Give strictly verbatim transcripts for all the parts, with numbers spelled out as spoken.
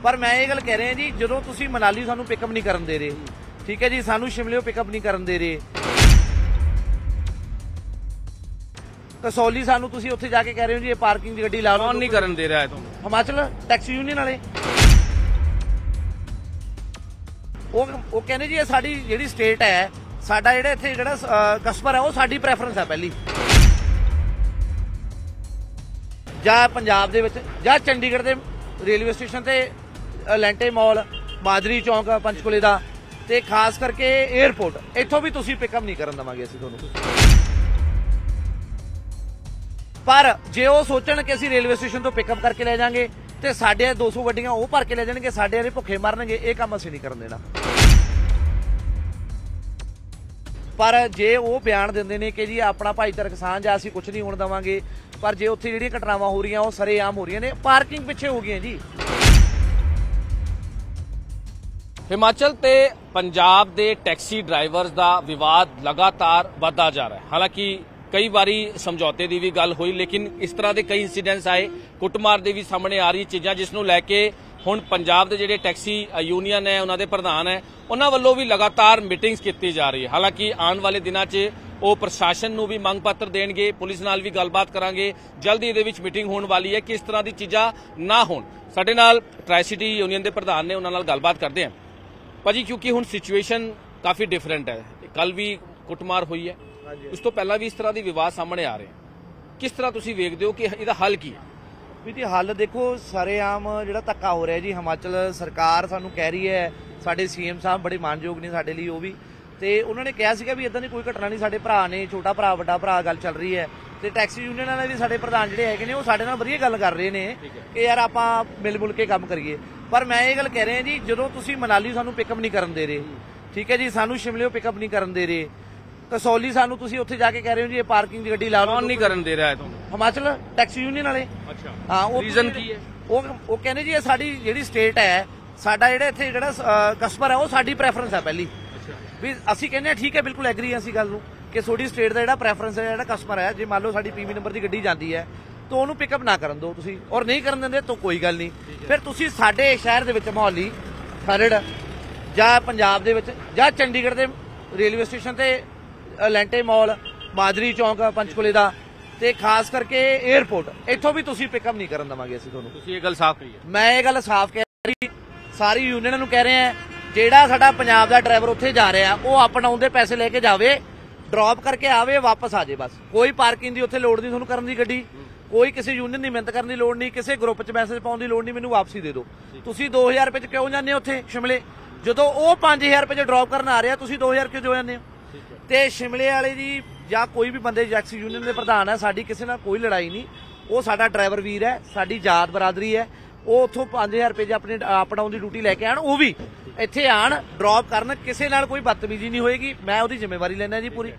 पर मैं ये गल कह रहा जी जो तुसीं मनाली सानू पिकअप नहीं करन दे रहे, ठीक है जी, सानू शिमले पिकअप नहीं करन दे रहे, कसौली सानू तुसीं उत्थे जाके कह रहे हो जी ये पार्किंग दी गड्डी ला लो, कौन नहीं करन दे रहा है तुम? हिमाचल टैक्सी यूनियन वाले वो कहने जी ये साडी जिहड़ी स्टेट है, साडा जिहड़ा इत्थे जिहड़ा कस्टमर है वो साडी प्रेफरेंस है पहली, ਜਾਂ पंजाब ਦੇ ਵਿੱਚ ਜਾਂ ਚੰਡੀਗੜ੍ਹ ਦੇ रेलवे स्टेशन ਤੇ ਲੈਂਟੇ ਮॉल ਮਾਜਰੀ ਚੌਂਕ ਪੰਚਕੂਲੇ ਦਾ ਤੇ ਖਾਸ ਕਰਕੇ 에ਅਰਪੋਰਟ ਇੱਥੋਂ ਵੀ ਤੁਸੀਂ ਪਿਕਅਪ ਨਹੀਂ ਕਰਨ ਦਵਾਂਗੇ ਅਸੀਂ ਤੁਹਾਨੂੰ। ਪਰ ਜੇ ਉਹ ਸੋਚਣ ਕਿ ਅਸੀਂ ਰੇਲਵੇ ਸਟੇਸ਼ਨ ਤੋਂ ਪਿਕਅਪ ਕਰਕੇ ਲੈ ਜਾਾਂਗੇ ਤੇ ਸਾਡੇ ਦੋ ਸੌ ਗੱਡੀਆਂ ਉਹ ਭਰ ਕੇ ਲੈ ਜਾਣਗੇ, ਸਾਡੇ ਵਾਲੇ ਭੁੱਖੇ ਮਰਨਗੇ, ਇਹ ਕੰਮ ਅਸੀਂ ਨਹੀਂ ਕਰਨ ਦੇਣਾ। पर जे वो बयान देंदे ने कि जी अपना भाईचारक साझ आ, असीं कुछ नहीं होण देवांगे, पर जे उत्थे जिहड़ियां घटनावां हो रही वो सरेआम हो रही ने, पार्किंग पिछे हो गई जी। हिमाचल ते पंजाब दे टैक्सी ड्राइवर्स दा विवाद लगातार वधदा जा रहा है। हालांकि कई बारी समझौते की भी गल हुई, लेकिन इस तरह के कई इंसीडेंट्स आए, कुटमार दे भी सामने आ रही चीज़ां, जिसनूं लैके हुण पंजाब दे जिहड़े टैक्सी यूनियन है, उन्हां दे प्रधान है, उन्हां वल्लों भी लगातार मीटिंग्स कीती जा रही है। हालांकि आने वाले दिनों च वो प्रशासन नूं भी मंग पत्र देणगे, पुलिस नाल भी गलबात करांगे, जल्द ही इहदे विच मीटिंग होण वाली है कि इस तरह की चीज़ां ना होण। साडे नाल ट्राई सिटी यूनियन के प्रधान ने, उन्हां नाल गलबात करते हैं। भाजी क्योंकि हुण सिचुएशन काफ़ी डिफरेंट है, कल भी कुटमार हुई है, उस तो पहला भी इस तरह के विवाद सामने आ रहे हैं, किस तरह तुसीं वेखदे हो कि इहदा हल की है? भी जी हल देखो, सरेआम जिहड़ा धक्का हो रहा है जी, हिमाचल सरकार सानू कह रही है, साडे सीएम साहब बड़े मानयोग ने साडे लई, वो भी ते उन्होंने कहा सीगा भी इदां दी कोई घटना नहीं, साडे भरा ने, छोटा भरा वड्डा भरा गल चल रही है, ते टैक्सी यूनियन वाले भी साडे प्रधान जिहड़े हैगे ने वो साडे नाल वधिया गल कर रहे ने कि यार आपां मिल मुल के काम करिए। पर मैं ये गल कह रहा जी जो तुसीं मनाली सानू पिकअप नहीं करन दे रहे, ठीक है जी, सानू शिमले पिकअप नहीं करन दे रहे, कसौली सानू तुसीं उत्थे जाके कह रहे हो जी ये पार्किंग दी गड्डी ला लो, कौन नहीं करन दे रहा है तुम? हिमाचल टैक्सी यूनियन वाले। अच्छा हाँ, वो रीजन की है? वो वो कहने जी ये साडी जिहड़ी स्टेट है, साडा जिहड़ा इत्थे जिहड़ा कस्टमर है वो साडी प्रेफरेंस है पहली, भी असीं कहने हैं ठीक है, बिल्कुल एग्री है असीं गल नूं कि सोडी स्टेट दा जिहड़ा प्रेफरेंस है, जिहड़ा कस्टमर है, जे मान लो साडी पीवी नंबर दी गड्डी जांदी है तो ਉਹਨੂੰ पिकअप ना करन दो तुसीं, और नहीं करन दिंदे तो कोई गल नहीं, फिर तुसीं साडे शहर दे विच मोहाली खरड़ ਜਾਂ पंजाब दे विच ਜਾਂ चंडीगढ़ दे रेलवे स्टेशन ते ਲੈਂਟੇ ਮॉल ਮਾਜਰੀ ਚੌਂਕ ਪੰਚਕੂਲੇ ਦਾ ਤੇ ਖਾਸ ਕਰਕੇ 에ਅਰਪੋਰਟ ਇੱਥੋਂ ਵੀ ਤੁਸੀਂ ਪਿਕਅਪ ਨਹੀਂ ਕਰਨ ਦਵਾਂਗੇ ਅਸੀਂ ਤੁਹਾਨੂੰ। ਤੁਸੀਂ ਇਹ ਗੱਲ ਸਾਫ਼ ਕਹੀ ਹੈ? ਮੈਂ ਇਹ ਗੱਲ ਸਾਫ਼ ਕਹਿ ਰਹੀ, ਸਾਰੀ ਯੂਨੀਅਨ ਨੂੰ ਕਹਿ ਰਹੇ ਆ, ਜਿਹੜਾ ਸਾਡਾ ਪੰਜਾਬ ਦਾ ਡਰਾਈਵਰ ਉੱਥੇ ਜਾ ਰਿਹਾ ਉਹ ਆਪਣਾ ਉਹਦੇ ਪੈਸੇ ਲੈ ਕੇ ਜਾਵੇ, ਡ੍ਰੌਪ ਕਰਕੇ ਆਵੇ, ਵਾਪਸ ਆ ਜਾਏ, ਬਸ ਕੋਈ ਪਾਰਕਿੰਗ ਦੀ ਉੱਥੇ ਲੋੜ ਨਹੀਂ ਤੁਹਾਨੂੰ ਕਰਨ ਦੀ ਗੱਡੀ, ਕੋਈ ਕਿਸੇ ਯੂਨੀਅਨ ਦੀ ਮਿਹਨਤ ਕਰਨ ਦੀ ਲੋੜ ਨਹੀਂ, ਕਿਸੇ ਗਰੁੱਪ 'ਚ ਮੈਸੇਜ ਪਾਉਣ ਦੀ ਲੋੜ ਨਹੀਂ, ਮੈਨੂੰ ਵਾਪਸੀ ਦੇ ਦਿਓ। ਤੁਸੀਂ ਦੋ ਹਜ਼ਾਰ ਰੁਪਏ 'ਚ ਕਿਉਂ ਜਾਂਦੇ ਹੋ ਉੱਥੇ ਸ਼ਿਮਲੇ, ਜਦੋਂ ਉਹ ਪੰਜ ਹਜ਼ਾਰ ਰੁਪਏ 'ਚ ਡ੍ਰੌਪ ਕਰਨ ਆ ਰਿਹਾ, ਤੁਸੀਂ ਦੋ ਹਜ਼ਾਰ ਕਿਉਂ ਜੋ ਜਾਂਦੇ ਹੋ? ਤੇ ਸ਼ਿਮਲੇ ਵਾਲੇ ਜੀ ਜਾਂ ਕੋਈ ਵੀ ਬੰਦੇ ਟੈਕਸੀ ਯੂਨੀਅਨ ਦੇ ਪ੍ਰਧਾਨ ਹੈ, ਸਾਡੀ ਕਿਸੇ ਨਾਲ ਕੋਈ ਲੜਾਈ ਨਹੀਂ, ਉਹ ਸਾਡਾ ਡਰਾਈਵਰ ਵੀਰ ਹੈ, ਸਾਡੀ ਜਾਤ ਬਰਾਦਰੀ ਹੈ, ਉਹ ਉੱਥੋਂ ਪੰਜ ਹਜ਼ਾਰ ਰੁਪਏ 'ਚ ਆਪਣੀ ਆਪਣਾ ਉਹਦੀ ਡਿਊਟੀ ਲੈ ਕੇ ਆਣ, ਉਹ ਵੀ ਇੱਥੇ ਆਣ ਡ੍ਰੌਪ ਕਰਨ, ਕਿਸੇ ਨਾਲ ਕੋਈ ਬਦਤਮੀਜ਼ੀ ਨਹੀਂ ਹੋਏਗੀ, ਮੈਂ ਉਹਦੀ ਜ਼ਿੰਮੇਵਾਰੀ ਲੈਣਾ ਜੀ ਪੂਰੀ।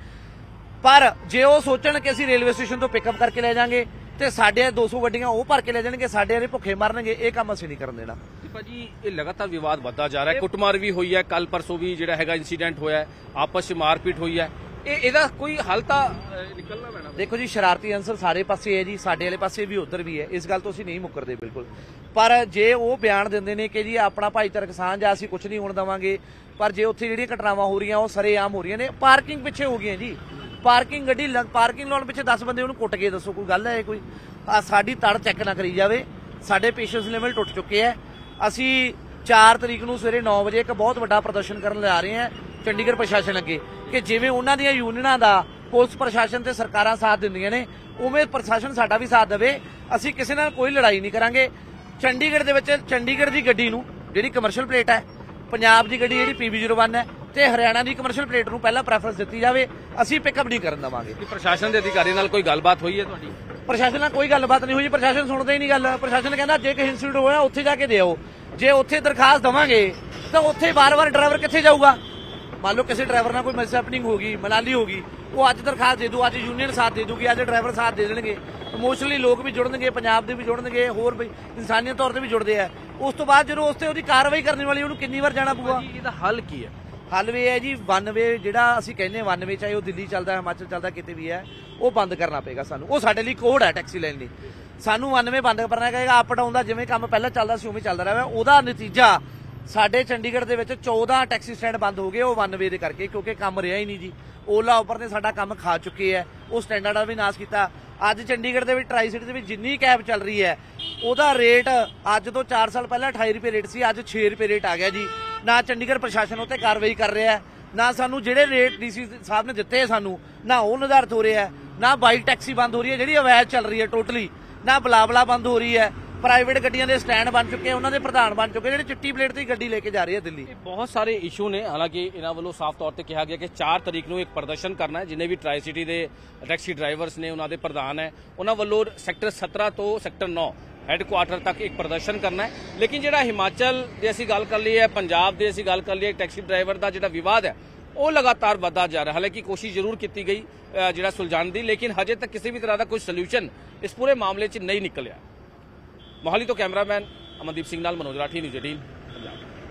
ਪਰ ਜੇ ਉਹ ਸੋਚਣ ਕਿ ਅਸੀਂ ਰੇਲਵੇ ਸਟੇਸ਼ਨ ਤੋਂ ਪਿਕਅਪ ਕਰਕੇ ਲੈ ਜਾਾਂਗੇ ਤੇ ਸਾਡੇ ਦੋ ਸੌ ਗੱਡੀਆਂ ਉਹ ਭਰ ਕੇ ਲੈ ਜਾਣਗੇ, ਸਾਡੇ ਵਾਲੇ ਭੁੱਖੇ ਮਰਨਗੇ, ਇਹ ਕੰਮ ਅਸੀਂ ਨਹੀਂ ਕਰਨ ਦੇਣਾ। ਭਾਜੀ ਇਹ ਲਗਾਤਾਰ ਵਿਵਾਦ ਵੱਧਦਾ ਜਾ ਰਿਹਾ ਹੈ, ਕੁੱਟਮਾਰ ਵੀ ਹੋਈ ਹੈ, ਕੱਲ ਪਰਸੋਂ ਵੀ ਜਿਹੜਾ ਹੈਗਾ ਇਨਸੀਡੈਂਟ ਹੋਇਆ, ਆਪਸ 'ਚ ਮਾਰਪੀਟ ਹੋਈ ਹੈ, ਇਹ ਇਹਦਾ ਕੋਈ ਹੱਲ ਤਾਂ ਨਿਕਲਣਾ ਪੈਣਾ। ਦੇਖੋ ਜੀ ਸ਼ਰਾਰਤੀ ਅੰਸਰ ਸਾਰੇ ਪਾਸੇ ਹੈ ਜੀ, ਸਾਡੇ ਵਾਲੇ ਪਾਸੇ ਵੀ ਉਧਰ ਵੀ ਹੈ, ਇਸ ਗੱਲ ਤੋਂ ਅਸੀਂ ਨਹੀਂ ਮੁੱਕਰਦੇ ਬਿਲਕੁਲ। ਪਰ ਜੇ ਉਹ ਬਿਆਨ ਦਿੰਦੇ ਨੇ ਕਿ ਜੀ ਆਪਣਾ ਭਾਈਚਾਰਕ ਸਾਂਝ ਆ, ਅਸੀਂ ਕੁਝ ਨਹੀਂ ਹੋਣ ਦੇਵਾਂਗੇ, ਪਰ ਜੇ ਉੱਥੇ ਜਿਹੜੀਆਂ ਘਟਨਾਵਾਂ ਹੋ ਰਹੀਆਂ ਉਹ ਸਰੇਆਮ ਹੋ ਰਹੀਆਂ ਨੇ, ਪਾਰਕਿੰਗ ਪਿੱਛੇ ਹੋ ਗਈਆਂ ਜੀ, ਪਾਰਕਿੰਗ ਗੱਡੀ ਪਾਰਕਿੰਗ ਲਾਉਣ ਪਿੱਛੇ ਦਸ ਬੰਦੇ ਉਹਨੂੰ ਕੁੱਟ ਕੇ ਦੱਸੋ ਕੋਈ ਗੱਲ ਹੈ ਕੋਈ? ਆ ਸਾਡੀ ਤੜ ਚੈੱਕ ਨਾ ਕਰੀ ਜਾਵੇ, ਸਾਡੇ ਪੇਸ਼ੈਂਸ ਲੈਵਲ ਟੁੱਟ ਚੁੱਕੇ ਹੈ। ਅਸੀਂ ਚਾਰ ਤਰੀਕ ਨੂੰ ਸਵੇਰੇ ਨੌ ਵਜੇ ਇੱਕ ਬਹੁਤ ਵੱਡਾ ਪ੍ਰਦਰਸ਼ਨ ਕਰਨ ਜਾ ਰਹੇ ਹਾਂ ਚੰਡੀਗੜ੍ਹ ਪ੍ਰਸ਼ਾਸਨ ਅੱਗੇ, ਕਿ ਜਿਵੇਂ ਉਹਨਾਂ ਦੀਆਂ ਯੂਨੀਅਨਾਂ ਦਾ ਪੁਲਿਸ ਪ੍ਰਸ਼ਾਸਨ ਤੇ ਸਰਕਾਰਾਂ ਸਾਥ ਦਿੰਦੀਆਂ ਨੇ, ਉਵੇਂ ਪ੍ਰਸ਼ਾਸਨ ਸਾਡਾ ਵੀ ਸਾਥ ਦੇਵੇ। ਅਸੀਂ ਕਿਸੇ ਨਾਲ ਕੋਈ ਲੜਾਈ ਨਹੀਂ ਕਰਾਂਗੇ। ਚੰਡੀਗੜ੍ਹ ਦੇ ਵਿੱਚ ਚੰਡੀਗੜ੍ਹ ਦੀ ਗੱਡੀ ਨੂੰ ਜਿਹੜੀ ਕਮਰਸ਼ੀਅਲ ਪਲੇਟ ਹੈ, ਪੰਜਾਬ ਦੀ ਗੱਡੀ ਜਿਹੜੀ ਪੀਬੀ ਜ਼ੀਰੋ ਵਨ ਹੈ ਤੇ ਹਰਿਆਣਾ ਦੀ ਕਮਰਸ਼ੀਅਲ ਪਲੇਟ ਨੂੰ ਪਹਿਲਾਂ ਪ੍ਰੈਫਰੈਂਸ ਦਿੱਤੀ ਜਾਵੇ, ਅਸੀਂ ਪਿਕਅਪ ਨਹੀਂ ਕਰਨ ਦੇਵਾਂਗੇ। ਪ੍ਰਸ਼ਾਸਨ ਦੇ ਅਧਿਕਾਰੀ ਨਾਲ ਕੋਈ ਗੱਲਬਾਤ ਹੋਈ ਹੈ ਤੁਹਾਡੀ? ਪ੍ਰਸ਼ਾਸਨ ਨਾਲ ਕੋਈ ਗੱਲਬਾਤ ਨਹੀਂ ਹੋਈ, ਪ੍ਰਸ਼ਾਸਨ ਸੁਣਦਾ ਹੀ ਨਹੀਂ ਗੱਲ। ਪ੍ਰਸ਼ਾਸਨ ਕਹਿੰਦਾ ਜੇ ਕੋਈ ਇੰਸੀਡੈਂਟ ਹੋਇਆ ਉੱਥੇ ਜਾ ਕੇ ਦਿਓ, ਜੇ ਉੱਥੇ ਦਰਖਾਸਤ ਦੇਵਾਂਗੇ ਤਾਂ ਉੱਥੇ ਵਾਰ-ਵਾਰ ਡਰਾਈਵਰ ਕਿੱਥੇ ਜਾਊਗਾ? ਮੰਨ ਲਓ ਕਿਸੇ ਡਰਾਈਵਰ ਨਾਲ ਕੋਈ ਮਿਸਹੈਪਨਿੰਗ ਹੋ ਗਈ, ਮਨਾਲੀ ਹੋ ਗਈ, ਉਹ ਅੱਜ ਦਰਖਾਸਤ ਦੇ ਦੂ, ਅੱਜ ਯੂਨੀਅਨ ਸਾਥ ਦੇ ਦੂਗੀ, ਅੱਜ ਡਰਾਈਵਰ ਸਾਥ ਦੇ ਦੇਣਗੇ, ਇਮੋਸ਼ਨਲੀ ਲੋਕ ਵੀ ਜੁੜਨਗੇ, ਪੰਜਾਬ ਦੇ ਵੀ ਜੁੜਨਗੇ, ਹੋਰ ਵੀ ਇਨਸਾਨੀਅਤ ਤੌਰ ਤੇ ਵੀ ਜੁੜਦੇ ਆ। ਉਸ ਤੋਂ ਬਾਅਦ ਜਦੋਂ ਉਸ ਤੇ ਉਹਦੀ ਕਾਰਵਾਈ ਕਰਨ ਵਾਲੀ ਉਹਨੂੰ ਕਿੰਨੀ ਵਾਰ ਜਾਣਾ ਪਊਗਾ? ਇਹਦਾ ਹੱਲ ਕੀ ਹੈ? ਹੱਲ ਵੀ ਹੈ ਜੀ ਵਨ ਵੇ, ਜਿਹੜਾ ਅਸੀਂ ਕਹਿੰਦੇ ਵਨ ਵੇ, ਚਾਹੇ ਉਹ ਦਿੱਲੀ ਚੱਲਦਾ, ਹਿਮਾਚਲ ਚੱਲਦਾ, ਕਿਤੇ ਵੀ ਹੈ, ਉਹ ਬੰਦ ਕਰਨਾ ਪਏਗਾ ਸਾਨੂੰ। ਉਹ ਸਾਡੇ ਲਈ ਕੋਡ ਹੈ ਟੈਕਸੀ ਲੈਣ ਲਈ। ਸਾਨੂੰ ਵਨ ਵੇ ਬੰਦ ਕਰਨਾ ਪਏਗਾ। ਅਪ ਡਾਊਨ ਦਾ ਜਿਵੇਂ ਕੰਮ ਪਹਿਲਾਂ ਚੱਲਦਾ ਸੀ ਉਵੇਂ ਚੱਲਦਾ ਰਿਹਾ। ਉਹਦਾ ਨਤੀਜਾ ਸਾਡੇ ਚੰਡੀਗੜ੍ਹ ਦੇ ਵਿੱਚ ਚੌਦਾਂ ਟੈਕਸੀ ਸਟੈਂਡ ਬੰਦ ਹੋ ਗਏ ਉਹ ਵਨ ਵੇ ਦੇ ਕਰਕੇ, ਕਿਉਂਕਿ ਕੰਮ ਰਿਹਾ ਹੀ ਨਹੀਂ ਜੀ। ਓਲਾ ਉੱਪਰ ਨੇ ਸਾਡਾ ਕੰਮ ਖਾ ਚੁੱਕੇ ਹੈ, ਉਹ ਸਟੈਂਡਰਡ ਦਾ ਵੀ ਨਾਸ ਕੀਤਾ। ਅੱਜ ਚੰਡੀਗੜ੍ਹ ਦੇ ਵਿੱਚ ਟਰਾਈ ਸਿਟੀ ਦੇ ਵਿੱਚ ਜਿੰਨੀ ਕੈਬ ਚੱਲ ਰਹੀ ਹੈ ਉਹਦਾ ਰੇਟ ਅੱਜ ਤੋਂ ਚਾਰ ਸਾਲ ਪਹਿਲਾਂ ਅਠਾਈ ਰੁਪਏ ਰੇਟ ਸੀ, ਅੱਜ ਛੇ ਰੁਪਏ ਰੇਟ ਆ ਗਿਆ ਜੀ। ਨਾ ਚੰਡੀਗੜ੍ਹ ਪ੍ਰਸ਼ਾਸਨ ਉੱਤੇ ਕਾਰਵਾਈ ਕਰ ਰਿਹਾ, ਨਾ ਸਾਨੂੰ ਜਿਹੜੇ ਰੇਟ ਡੀਸੀ ਸਾਹਿਬ ਨੇ ਦਿੱਤੇ ਸਾਨੂੰ ਨਾ ਉਹ ਨਿਰਧਾਰਿਤ ਹੋ ਰਿਹਾ, ਨਾ ਬਾਈਕ ਟੈਕਸੀ ਬੰਦ ਹੋ ਰਹੀ ਹੈ ਜਿਹੜੀ ਅਵੈਧ ਚੱਲ ਰਹੀ ਹੈ ਟੋਟਲੀ, ਨਾ ਬਲਾਬਲਾ ਬੰਦ ਹੋ ਰਹੀ ਹੈ। ਪ੍ਰਾਈਵੇਟ ਗੱਡੀਆਂ ਦੇ ਸਟੈਂਡ ਬਣ ਚੁੱਕੇ, ਉਹਨਾਂ ਦੇ ਪ੍ਰਧਾਨ ਬਣ ਚੁੱਕੇ ਜਿਹੜੇ ਚਿੱਟੀ ਪਲੇਟ ਦੀ ਗੱਡੀ ਲੈ ਕੇ ਜਾ ਰਹੀ ਹੈ ਦਿੱਲੀ। ਬਹੁਤ ਸਾਰੇ ਇਸ਼ੂ ਨੇ, ਹਾਲਾਂਕਿ ਇਹਨਾਂ ਵੱਲੋਂ ਸਾਫ਼ ਤੌਰ ਤੇ ਕਿਹਾ ਗਿਆ ਕਿ ਚਾਰ ਤਰੀਕ ਨੂੰ ਇੱਕ ਪ੍ਰਦਰਸ਼ਨ ਕਰਨਾ ਹੈ। ਜਿੰਨੇ ਵੀ ਟਰਾਈ ਸਿਟੀ ਦੇ ਟੈਕਸੀ ਡਰਾਈਵਰਸ ਨੇ, ਉਹਨਾਂ ਦੇ ਪ੍ਰਧਾਨ ਹੈ, ਉਹਨਾਂ ਵੱਲੋਂ ਸੈਕਟਰ ਸत्रह ਤੋਂ ਸੈਕਟਰ नौ ਹੈੱਡਕੁਆਟਰ ਤੱਕ ਇੱਕ ਪ੍ਰਦਰਸ਼ਨ ਕਰਨਾ ਹੈ। ਲੇਕਿਨ ਜਿਹੜਾ ਹਿਮਾਚਲ ਦੀ ਅਸੀਂ ਗੱਲ ਕਰ ਲਈ ਹੈ, ਪੰਜਾਬ ਦੀ ਅਸੀਂ ਗੱਲ ਕਰ ਲਈ ਹੈ, ਟੈਕਸੀ ਡਰਾਈਵਰ ਦਾ ਜਿਹੜਾ ਵਿਵਾਦ ਹੈ ਉਹ ਲਗਾਤਾਰ ਵਧਦਾ ਜਾ ਰਿਹਾ। ਹਾਲਾਂਕਿ ਕੋਸ਼ਿਸ਼ ਜ਼ਰੂਰ ਕੀਤੀ ਗਈ ਜਿਹੜਾ ਸੁਲਝਾਉਣ ਦੀ, ਲੇਕਿਨ ਹਜੇ ਤੱਕ ਕਿਸੇ ਵੀ ਤਰ੍ਹਾਂ ਦਾ ਕੋਈ ਸੋਲੂਸ਼ਨ ਇਸ ਪੂਰੇ ਮਾਮਲੇ 'ਚ ਨਹੀਂ ਨਿਕਲਿਆ। ਮੋਹਾਲੀ ਤੋਂ ਕੈਮਰਾਮੈਨ ਅਮਨਦੀਪ ਸਿੰਘ ਨਾਲ ਮਨੋਜ ਰਾਠੀ, ਨਿਊਜ਼ ਅਠਾਰਾਂ ਪੰਜਾਬ।